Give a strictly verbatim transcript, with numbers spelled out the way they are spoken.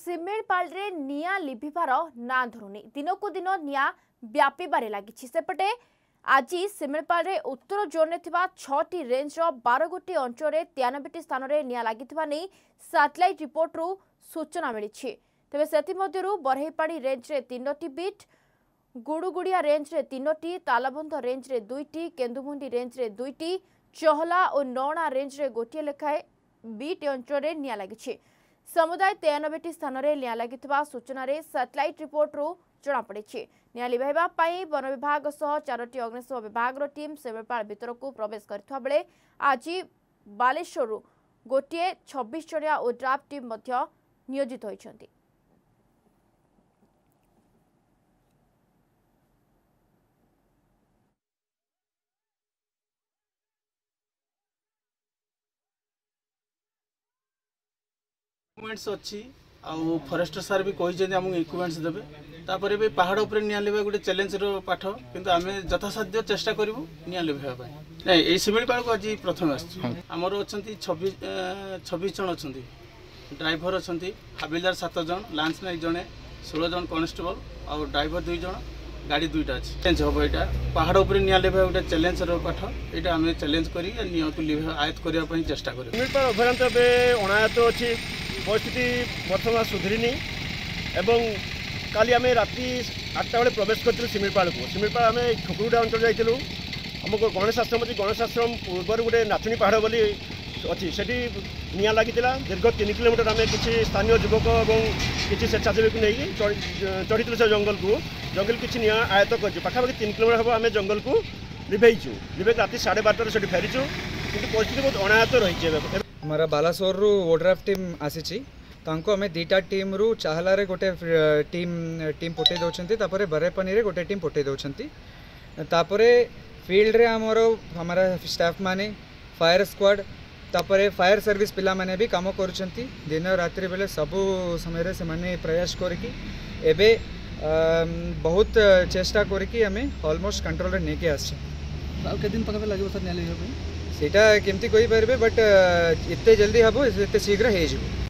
सिमिलपाल रे निया लिभिबार ना धरुनी दिनकू दिन निया व्यापीबारे लागिछि। सेपटे आज सिमिलपाल रे उत्तर जोन में थिबा छटी रेंज रो बारह गोटी अंचल रे तिरानबे स्थान रे निया लागिथिबा नै सैटेलाइट रिपोर्ट रु सूचना मिलिछि। तबे सेति मध्यरु बरहीपाड़ी रेंज रे तीनटी बीट, गुडुगुड़िया रेंज रे तीनटी, तालाबंध रेंज रे दुईटी, केन्दुमुंडी रेंज रे दुईटी, चहला और नौणा रेंज रे गोटिए लेखाए बीट अंचल रे निया लागिछि। समुदाय तेयानबे स्थान में निया लगी सूचना रे सैटेलाइट रिपोर्ट रु जना पड़ी। निया लिभाइबा पई वन विभाग सह चारोटी अग्निशम विभाग टीम सिमिलपाल भितर को प्रवेश करथिबा बेले आज बालेश्वर गोटे छब्बीस जणिया ओड्राफ टीम मध्य नियोजित होइछन्ति। इक्विपमेंट्स अच्छी आउ फॉरेस्टर सार भी कही आमको इक्विपमेंट्स देवे तापर भी पहाड़ उपर निया लिभा गोटे चैलेंज रो पाठ किंतु आम यथासाध्य चेष्टा करूँ निया लिभा नहीं ये सिमिलपाल को आज प्रथम आमर अच्छा छब्बीस छब्बीस जन अच्छा ड्राइवर अच्छा हाबिलदार सात जन, लांस नायक जड़े, षोल जन कनेस्टेबल और ड्राइवर दुई जन, गाड़ी दुईटा अच्छी चेंज हम यहाँ पहाड़ उपर निया लिभा गोटे चैलेंज रो पाठ यहाँ आम चैलेंज कर निया को लिभा आयत्त करने चेष्टा कर सिमिलपाल अभयारण्य अनायत अच्छी परिस्थिति बर्तमान सुधरीनी एवं काली आम राति आठटा बेले प्रवेश करूँ सिमिलपाल को। सिमिलपाल आम ठकुरुडा अंचल जाइलु आमको गणेश आश्रम अच्छी गणेश आश्रम पूर्व गोटे नाचुनी पहाड़ बोली अच्छी से निया लगी दीर्घ तीन किलोमीटर आम किसी स्थानीय युवक और किसी स्वेच्छासेवी को लेकिन चढ़ी से जंगल को जंगल किसी निया आयत्त कर पाखापाखि तीन किलोमीटर हम आम जंगल को लिभेचु लिभे राति साढ़े बारटार से फेरीचु कि परिस्थिति बहुत अनायत रही। हमारा बालासोर रु ओड्राफ टीम आसी तांको हमें दीटा टीम रु चाहला रे गोटे टीम टीम पठे दउछंती तापरे बरेपनी रे गोटे टीम पठे दउछंती तापरे फील्ड रे हमरो हमारा स्टाफ माने फायर स्क्वाड तापरे फायर सर्विस पिला माने भी काम करूछंती दिन रात्रि बेले सबु समय रे से माने प्रयास करकी एबे बहुत चेष्टा करकी हमें ऑलमोस्ट कंट्रोल रे नेके आछे। आ के दिन पकबे लागो सर न्यायालय सेटा केमती कहि परबे बट इत्ते जल्दी हबो इत्ते शीघ्र हे जिवो।